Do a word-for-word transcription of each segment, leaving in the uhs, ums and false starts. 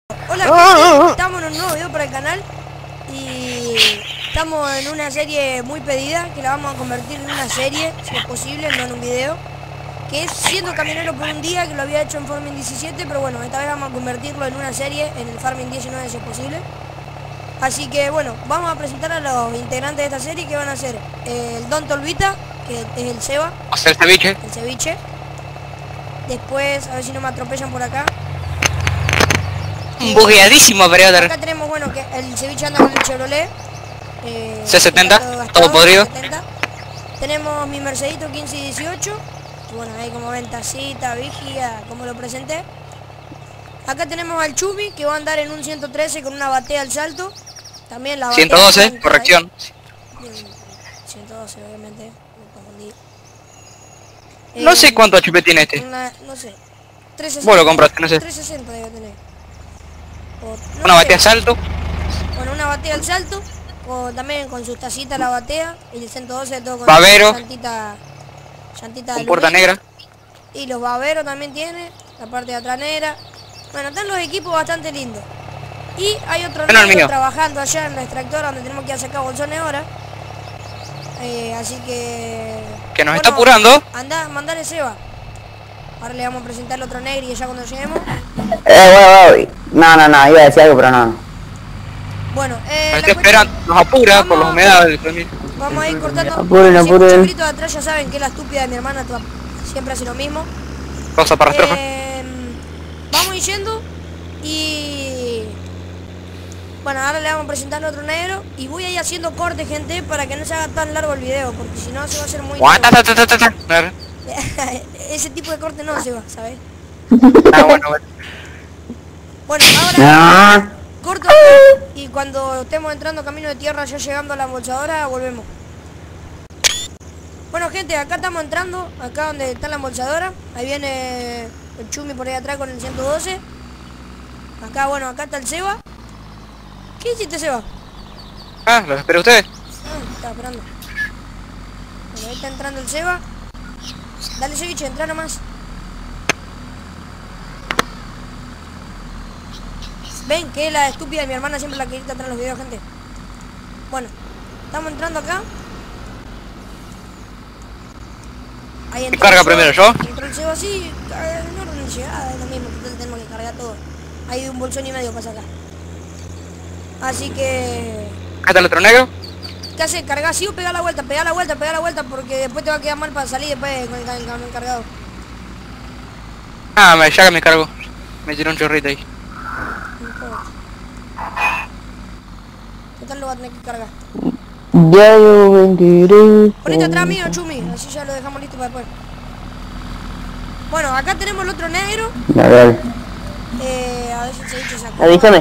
Hola gente, estamos en un nuevo video para el canal y estamos en una serie muy pedida que la vamos a convertir en una serie, si es posible, no en un video, que es Siendo Camionero por un Día, que lo había hecho en Farming diecisiete, pero bueno, esta vez vamos a convertirlo en una serie en el Farming diecinueve si es posible. Así que bueno, vamos a presentar a los integrantes de esta serie, que van a ser el Don Tolvita, que es el Seba, O sea, el ceviche. el ceviche. Después, a ver si no me atropellan por acá. Un bugueadísimo periodo. Acá tenemos, bueno, que el ceviche anda con el Chevrolet eh, C setenta, todo, gastado, todo podrido. C setenta. Tenemos mi Mercedito quince y dieciocho. Y bueno, ahí como ven, tacita, vigia, como lo presenté. Acá tenemos al Chumi, que va a andar en un ciento trece con una batea al salto. También la batea ciento doce, blanca corrección. ahí. ciento doce, obviamente, me confundí. No Eh, sé cuánto H P tiene este. una, no sé, trescientos sesenta. Vos lo compraste, no sé. trescientos sesenta debe tener. O, no Una sé. batea salto. Bueno, una batea al salto, con, también con sus tacitas la batea, y el ciento doce todo con Babero. llantita, llantita de Con puerta aluminio. negra. Y los baberos también tiene, la parte de atrás negra. Bueno, están los equipos bastante lindos. Y hay otro Bueno, el negro mío. trabajando allá en la extractora donde tenemos que ir a sacar bolsones ahora. Eh, así que... Que nos bueno, está apurando. Anda, mandale Seba. Ahora le vamos a presentar el otro negro y ya cuando lleguemos. Eh, bueno, bueno, no, no, no, iba a decir algo, pero no. Bueno, eh, Nos la está cuestión- esperando. Nos apura por Vamos- las humedades también. Vamos a ir cortando. Apuren, Si escuchan apuren. gritos de atrás, ya saben que la estúpida de mi hermana to- siempre hace lo mismo. Pausa para estrofa. Eh, vamos a ir yendo y... Bueno, ahora le vamos a presentar al otro negro y voy a ir haciendo corte, gente, para que no se haga tan largo el video, porque si no se va a hacer muy Guanta, largo. ta, ta, ta, ta, ta. A ver. Ese tipo de corte no se va, ¿sabes? Ah, bueno, bueno. Bueno, ahora Ah, corto acá, y cuando estemos entrando camino de tierra, ya llegando a la embolsadora, volvemos. Bueno, gente, acá estamos entrando, acá donde está la embolsadora. Ahí viene el Chumi por ahí atrás con el ciento doce. Acá, bueno, acá está el Seba. ¿Qué hiciste, Seba? Ah, los espero a ustedes. Ah, estaba esperando. Bueno, ahí está entrando el Seba. Dale, ceviche, entra nomás. Ven que la estúpida de mi hermana siempre la que grita atrás en los videos, gente. Bueno, estamos entrando acá. Ahí entró carga el Seba, primero, yo? Entró el Seba así, eh, en orden de llegada, es lo mismo, entonces tenemos que cargar todo. Hay un bolsón y medio para sacar. Así que... Acá está el otro negro. ¿Qué haces? ¿Cargar así o pegar la vuelta? Pegar la vuelta, pegar la vuelta, porque después te va a quedar mal para salir después con el, el camión cargado. Ah, me, ya que me cargo. Me tiró un chorrito ahí. No importa. Total lo va a tener que cargar. ya yo vendiré. Ponete atrás mío, Chumi, así ya lo dejamos listo para después. Bueno, acá tenemos el otro negro. Dale, dale. Eh, a ver si se dice esa cosa. Avísame.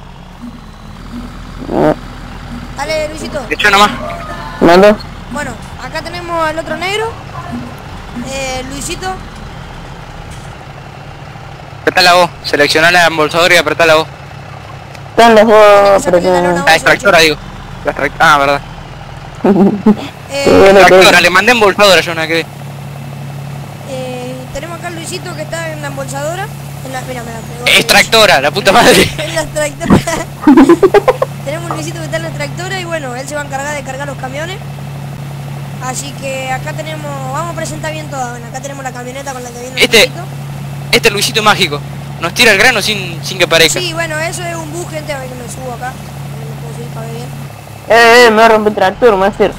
Ah, Dale, Luisito. De hecho, nomás. ¿Mando? Bueno, acá tenemos al otro negro. Eh, Luisito. Apretá la voz. Seleccioná la embolsadora y apretá la voz. Están los dos, Esa pero pequeña que... lona. La extractora, digo. La extrac- Ah, verdad. Eh, Bueno, Extractora, pero- le mandé embolsadora yo una que... eh, tenemos acá a Luisito que está en la embolsadora. En la, mira, mira, pegó- Extractora, la puta madre. en la extractora. Tenemos un Luisito que está en la extractora y bueno, él se va a encargar de cargar los camiones. Así que acá tenemos, vamos a presentar bien todo. Bueno, acá tenemos la camioneta con la que viene el Este- Luisito. Este es Luisito mágico. Nos tira el grano sin, sin que parezca. Sí, bueno, eso es un bus, gente, a ver que me subo acá. A ver, me puedo subir para ver bien. Eh, eh, me va a romper el tractor, me va a hacer.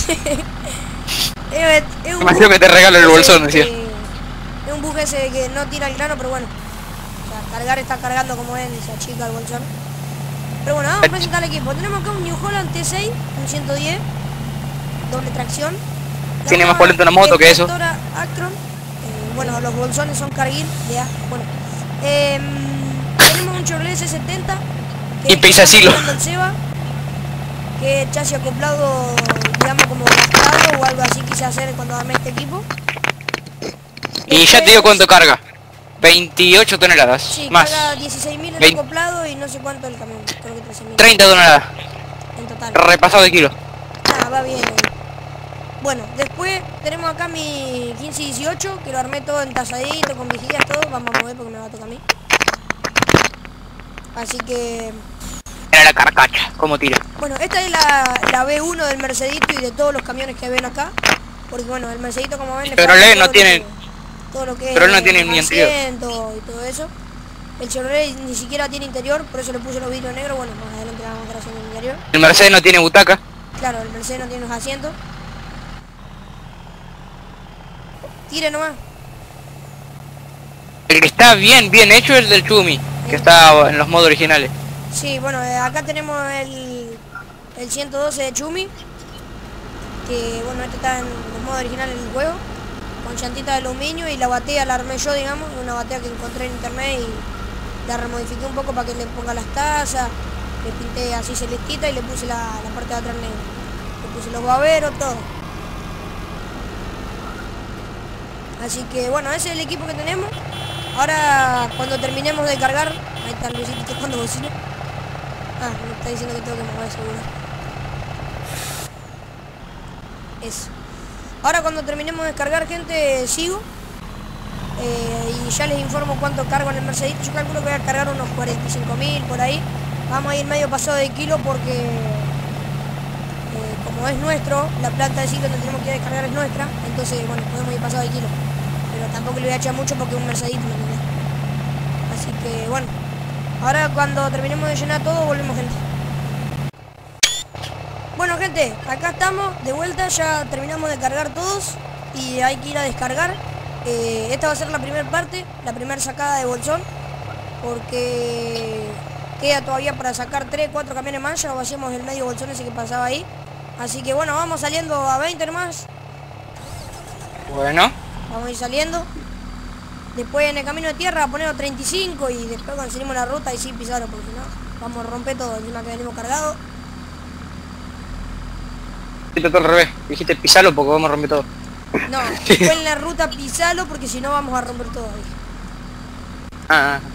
Es, es un Imagino bus que te regalo el ese bolsón, decía. que- Es un bus ese que no tira el grano, pero bueno. O sea, cargar está cargando como ven, esa chica el bolsón. Pero bueno, vamos a presentar el equipo. Tenemos acá un New Holland T seis, un ciento diez, doble tracción. La Tiene otra más polenta una moto que eso. extractora Actron. Eh, bueno, los bolsones son Cargill de A. Bueno. Em, tenemos un Chevrolet C setenta. Y pisa asilo. El Seba, que es chasis acoplado, digamos, como gastado o algo así quise hacer cuando armé este equipo. Y ya te digo cuánto carga. veintiocho toneladas. Sí, más. carga dieciséis mil el Vein- acoplado y no sé cuánto el camión, creo que trece mil treinta toneladas. en total. Repasado de kilo. Ah, va bien. Bueno, después tenemos acá mi quince dieciocho, que lo armé todo entazadito, con vigías, todo. Vamos a mover porque me va a tocar a mí. Así que... Era la carcacha, ¿cómo tira? Bueno, esta es la, la B uno del Mercedito y de todos los camiones que ven acá. Porque bueno, el Mercedito como ven... le Pero falta le todo no lo tienen... que- Todo lo que Pero es no tiene ni interior. asiento y todo eso. El Chevrolet ni siquiera tiene interior, por eso le puse los vidrios negros. Bueno, más adelante vamos a estar haciendo el interior. El Mercedes no tiene butaca. Claro, el Mercedes no tiene los asientos. Tire nomás. El que está bien, bien hecho es el del Chumi, que está en los modos originales. Sí, bueno, eh, acá tenemos el, el ciento doce de Chumi. Que bueno, este está en el modo original del juego. Con llantita de aluminio y la batea la armé yo, digamos. Una batea que encontré en internet y la remodifiqué un poco para que le ponga las tazas. Le pinté así celestita y le puse la, la parte de atrás negra. Le puse los baberos, todo. Así que bueno, ese es el equipo que tenemos. Ahora cuando terminemos de cargar, ahí está Luisito tocando bocina. Ah, me está diciendo que tengo que mover seguro. Eso. Ahora cuando terminemos de cargar, gente, sigo. Eh, y ya les informo cuánto cargo en el Mercedes. Yo calculo que voy a cargar unos cuarenta y cinco mil por ahí. Vamos a ir medio pasado de kilo porque eh, como es nuestro, la planta de ciclo donde tenemos que descargar es nuestra. Entonces, bueno, podemos ir pasado de kilo. Pero tampoco le voy a echar mucho porque es un Mercedes, ¿me entendés? Así que bueno, ahora cuando terminemos de llenar todo, volvemos, gente. Bueno, gente, acá estamos de vuelta, ya terminamos de cargar todos y hay que ir a descargar. Eh, esta va a ser la primera parte, la primera sacada de bolsón, porque queda todavía para sacar tres, cuatro camiones más, ya vaciamos el medio bolsón ese que pasaba ahí. Así que bueno, vamos saliendo a veinte nomás, Bueno, vamos a ir saliendo. Después en el camino de tierra a poner treinta y cinco y después cuando salimos la ruta y sí pisarlo, porque si no, vamos a romper todo, encima que venimos cargados. dijiste todo al revés. Dijiste pisalo porque vamos a romper todo. No, después en la ruta pisalo porque si no vamos a romper todo ahí. Ah, ah. Así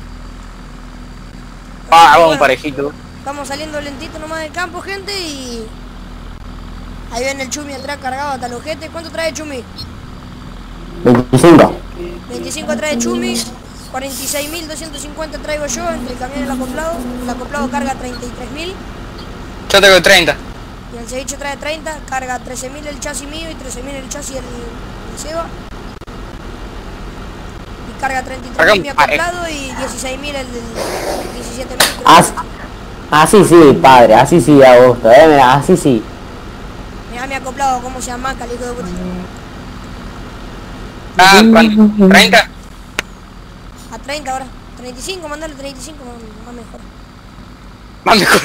Ah, que, vamos bueno, parejito. Vamos saliendo lentito nomás del campo, gente, y... Ahí ven el Chumi atrás cargado hasta el ojete. ¿Cuánto trae Chumi? veinticinco. veinticinco trae Chumi, cuarenta y seis mil doscientos cincuenta traigo yo entre el camión y el acoplado. El acoplado carga treinta y tres mil Yo tengo treinta. y el ceviche trae treinta, carga trece mil el chasis mío y trece mil el chasis del el Seba. Y carga treinta y tres mil mi Acá, ah, eh. acoplado y dieciséis mil el del diecisiete mil. Así, así sí, padre, así sí, a gusto, eh, mira, así sí. Mirá mi acoplado, cómo se llama, el hijo de puta. Ah, ¿cuánto? ¿treinta? A treinta ahora. treinta y cinco, mandale treinta y cinco, más, más mejor. Más mejor.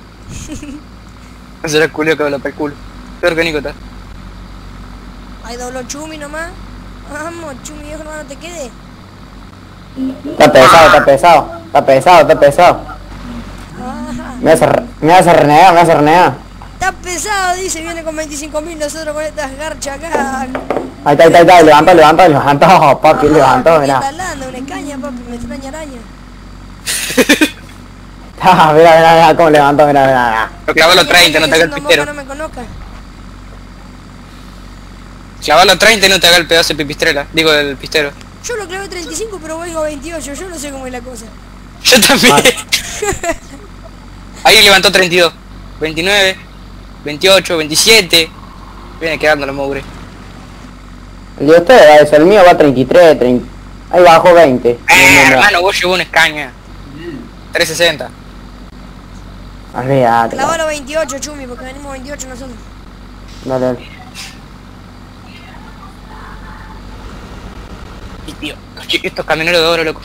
No será el culio que habla para el culo. Peor que Nico está. Ahí dobló Chumi nomás. Vamos, Chumi viejo, no, no te quede. Está pesado, está pesado, está pesado, está pesado. Ajá. Me hace, re- me hace renegar, me hace renegar. Está pesado, dice, viene con veinticinco mil, nosotros con estas garchas acá. Ahí está, ahí está, ahí está, levantó, levantó, levantó, papi, levantó, ¿Qué mirá. está hablando? Una caña, papi, me extraña araña. Ah, mira, mira, mira, cómo levantó, mira, mira, mira. Lo clavó a los treinta, no te haga el Diciendo, pistero. "Moca, no me conozca". Clavó a los treinta y no te haga el pedazo de pipistrela. Digo, del pistero. Yo lo clavé treinta y cinco, pero vengo a veintiocho, yo no sé cómo es la cosa. Yo también. Ah. Ahí levantó treinta y dos. veintinueve. veintiocho, veintisiete. Viene quedando la mugre. El de ustedes, el mío va a treinta y tres, treinta. Ahí bajó veinte. Eh, Mira, mira. hermano, vos llevó una escaña. trescientos sesenta. Olvídate. Clavalo veintiocho, Chumi, porque venimos veintiocho nosotros. Dale, dale. Y tío, estos camioneros de oro, loco.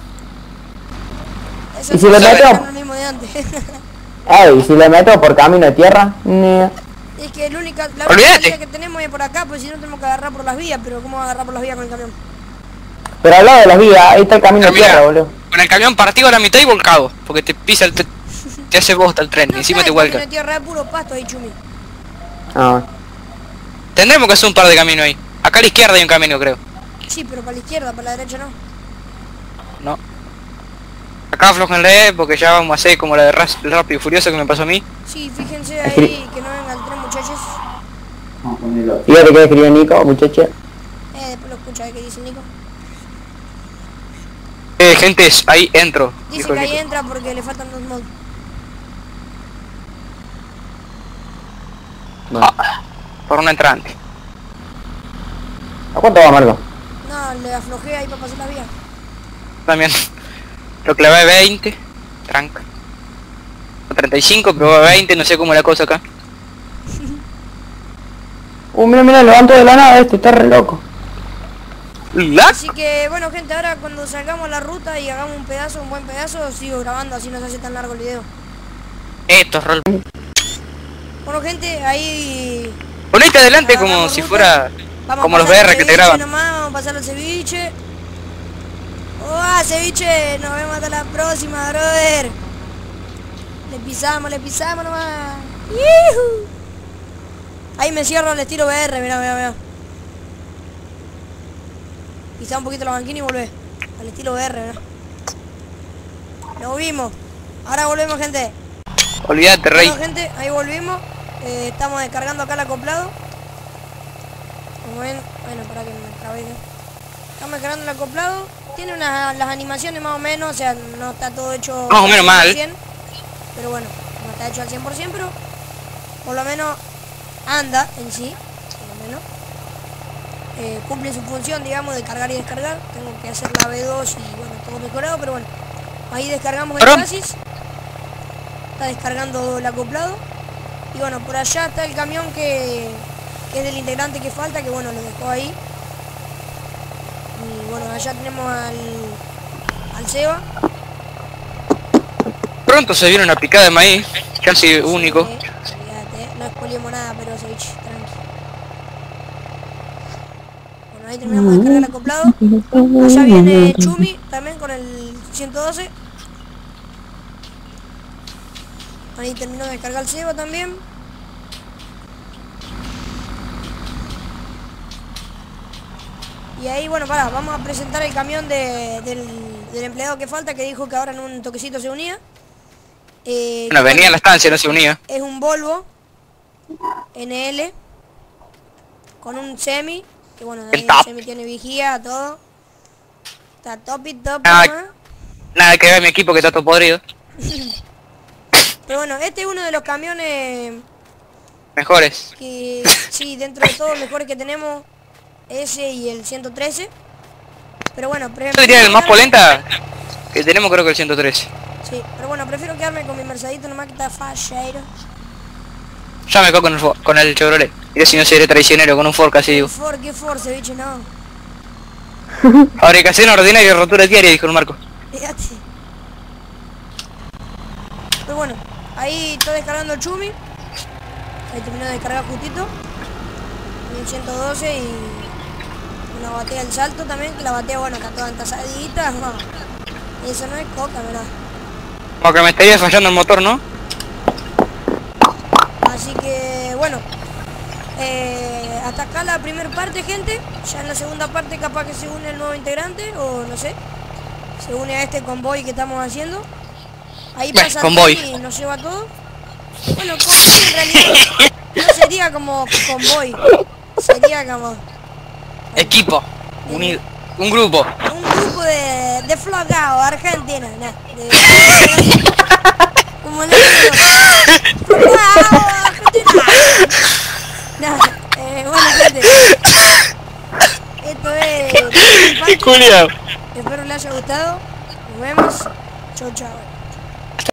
Eso ¿Y si le es meto? lo mismo de antes. Ey, si le meto por camino de tierra, ni... Es que la única, la Olvídate. única salida que tenemos es por acá, pues si no tenemos que agarrar por las vías, pero ¿cómo agarrar por las vías con el camión? Pero al lado de las vías, ahí está el camino Pero de tierra, mira, boludo. con el camión partido a la mitad y volcado. Porque te pisa el... Te, te hace bosta el tren. No y encima está te el vuelca. camino de tierra, es puro pasto ahí, Chumi. Ah, Tendremos que hacer un par de caminos ahí. Acá a la izquierda hay un camino, creo. Sí, pero para la izquierda, para la derecha no. No. Acá aflojenle porque ya vamos a hacer como la de Ras- el Rápido y Furioso que me pasó a mí. Sí, fíjense ahí que no venga el tren, muchachos. fíjate que escribió Nico, muchacha. Eh, después lo escucha, ¿qué dice Nico? Eh, gente, ahí entro. Dice Dijo que el ahí Nico. entra porque le faltan dos mods. Bueno. Ah, por un entrante. ¿A cuánto va, Marco? No, le aflojé ahí para pasar la vía. También. Lo clavé a veinte. Tranca. A treinta y cinco, pero a veinte, no sé cómo es la cosa acá. Uh, mira, mira, levanto de la nada este, está re loco. ¿La? Así que bueno gente, ahora cuando salgamos a la ruta y hagamos un pedazo, un buen pedazo, sigo grabando, así no se hace tan largo el video. Esto es rol. Bueno gente, ahí Ponete adelante como agarramos si ruta. fuera Vamos como a los pasar B el R que te ceviche graban. nomás, vamos a pasar el ceviche. ¡Oh, ceviche! Nos vemos hasta la próxima, brother. Le pisamos, le pisamos nomás. ¡Yuhu! Ahí me cierro al estilo B R, mirá, mirá, mirá. Pisá un poquito la banquina y volvé. Al estilo B R, mirá. Nos vimos. Ahora volvemos, gente. Olvídate, rey. Bueno, gente, ahí volvimos. Eh, estamos descargando acá el acoplado. Como ven, bueno, para que me trabé. ¿eh? Estamos descargando el acoplado. Tiene unas las animaciones más o menos, o sea, no está todo hecho Más o menos mal. al cien por ciento, pero bueno, no está hecho al cien por ciento, pero por lo menos anda en sí, por lo menos. Eh, cumple su función, digamos, de cargar y descargar. Tengo que hacer la B dos y bueno, todo mejorado, pero bueno. Ahí descargamos el Perdón. chasis. Está descargando el acoplado. Y bueno, por allá está el camión que, que es del integrante que falta, que bueno, lo dejó ahí. Y bueno, allá tenemos al, al Seba. Pronto se viene una picada de maíz, casi único. Sí, olvídate, no expoliemos nada, pero ceviche, tranqui. Bueno, ahí terminamos de descargar el acoplado. Allá viene Chumi también con el ciento doce. Ahí terminó de descargar el Seba también. Y ahí, bueno, pará, vamos a presentar el camión de, del, del empleado que falta, que dijo que ahora en un toquecito se unía. Eh, Bueno, venía a la estancia, no se unía. Es un Volvo N L con un semi, que bueno, de ahí El top. el semi tiene vigía, todo. Está top y top, Ah, ¿no? Nada que ver mi equipo que está todo podrido. Pero bueno, este es uno de los camiones Mejores. que, sí, dentro de todo, mejores que tenemos, ese y el ciento trece. Pero bueno, Yo prefiero diría el más quedarme- polenta que tenemos, creo que el ciento trece. Sí, pero bueno, prefiero quedarme con mi Mercedito nomás que está fachero. Ya me quedo con el, Fo- con el Chevrolet. Mira si no seré traicionero con un Ford casi digo. Ford, qué Ford, ceviche, no. Fabricación ordinaria y rotura diaria, dijo el Marco. Fíjate. Pero bueno, ahí está descargando el Chumi. Ahí terminó de descargar justito. Y el ciento doce y una batea el salto también, que la batea, bueno, está toda entasadita. No. Eso no es coca, ¿verdad? Como que me estaría fallando el motor, ¿no? Así que, bueno. Eh, hasta acá la primera parte, gente. Ya en la segunda parte capaz que se une el nuevo integrante, o no sé. Se une a este convoy que estamos haciendo. Ahí Bueno, pasa convoy. Tony y nos lleva todo. Bueno, convoy en realidad no sería como convoy. Sería como Equipo. Unido. Un grupo. un grupo de, de flogao, Argentina. Nah, de, como le digo. Flogao, Argentina. Nah, eh, bueno, gente. Esto es... Qué culiao. Espero les haya gustado. Nos vemos. Chau, chau.